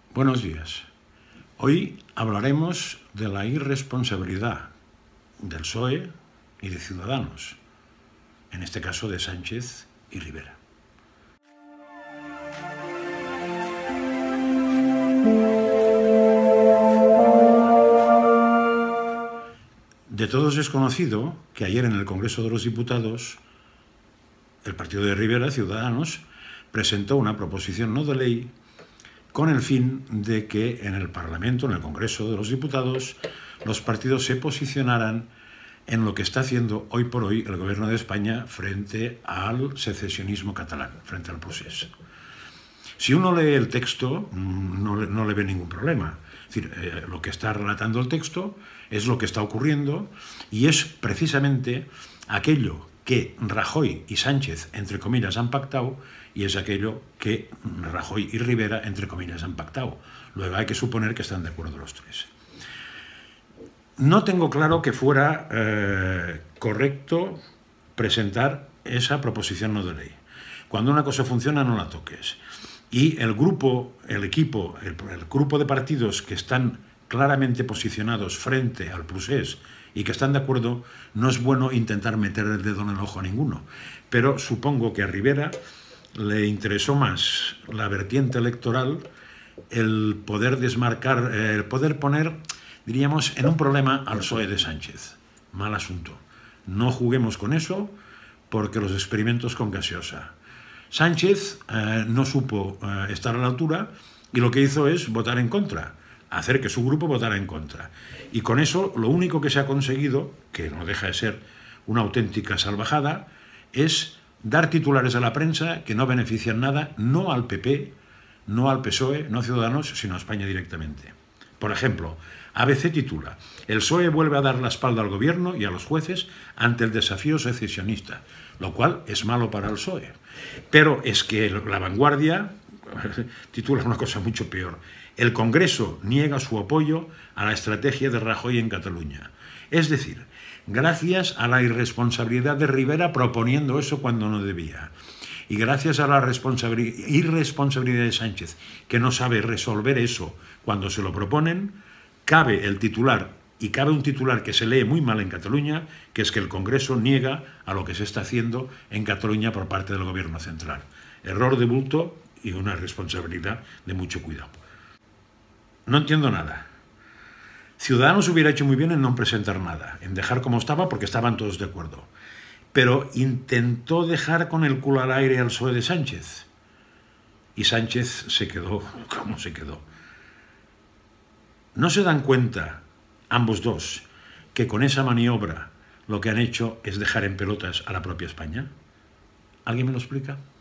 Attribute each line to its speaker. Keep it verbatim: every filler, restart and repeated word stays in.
Speaker 1: Buenos días. Hoy hablaremos de la irresponsabilidad del P S O E y de Ciudadanos, en este caso de Sánchez y Rivera. De todos es conocido que ayer en el Congreso de los Diputados el partido de Rivera, Ciudadanos, presentó una proposición no de ley con el fin de que en el Parlamento, en el Congreso de los Diputados, los partidos se posicionaran en lo que está haciendo hoy por hoy el Gobierno de España frente al secesionismo catalán, frente al procés. Si uno lee el texto, no, no le ve ningún problema. Es decir, eh, lo que está relatando el texto es lo que está ocurriendo y es precisamente aquello que Rajoy y Sánchez, entre comillas, han pactado, y es aquello que Rajoy y Rivera, entre comillas, han pactado. Luego hay que suponer que están de acuerdo los tres. No tengo claro que fuera eh, correcto presentar esa proposición no de ley. Cuando una cosa funciona, no la toques. Y el grupo, el equipo, el, el grupo de partidos que están claramente posicionados frente al procés y que están de acuerdo, no es bueno intentar meter el dedo en el ojo a ninguno. Pero supongo que a Rivera le interesó más la vertiente electoral, el poder desmarcar, el poder poner, diríamos, en un problema al P S O E de Sánchez. Mal asunto. No juguemos con eso, porque los experimentos con gaseosa. Sánchez eh, no supo eh, estar a la altura y lo que hizo es votar en contra, hacer que su grupo votara en contra. Y con eso lo único que se ha conseguido, que no deja de ser una auténtica salvajada, es dar titulares a la prensa que no benefician nada, no al P P, no al P S O E, no a Ciudadanos, sino a España directamente. Por ejemplo, A B C titula: el P S O E vuelve a dar la espalda al gobierno y a los jueces ante el desafío secesionista, lo cual es malo para el P S O E. Pero es que La Vanguardia titula una cosa mucho peor: el Congreso niega su apoyo a la estrategia de Rajoy en Cataluña. Es decir, gracias a la irresponsabilidad de Rivera proponiendo eso cuando no debía, y gracias a la irresponsabilidad de Sánchez, que no sabe resolver eso cuando se lo proponen, cabe el titular, y cabe un titular que se lee muy mal en Cataluña, que es que el Congreso niega a lo que se está haciendo en Cataluña por parte del Gobierno central. Error de bulto y una responsabilidad de mucho cuidado. No entiendo nada. Ciudadanos hubiera hecho muy bien en no presentar nada, en dejar como estaba porque estaban todos de acuerdo. Pero intentó dejar con el culo al aire al P S O E de Sánchez. Y Sánchez se quedó como se quedó. ¿No se dan cuenta, ambos dos, que con esa maniobra lo que han hecho es dejar en pelotas a la propia España? ¿Alguien me lo explica?